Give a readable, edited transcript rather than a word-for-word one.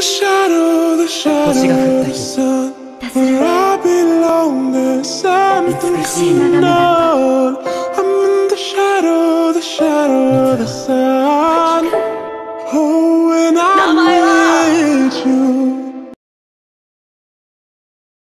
星が降った日、たすら美しい眺めだった。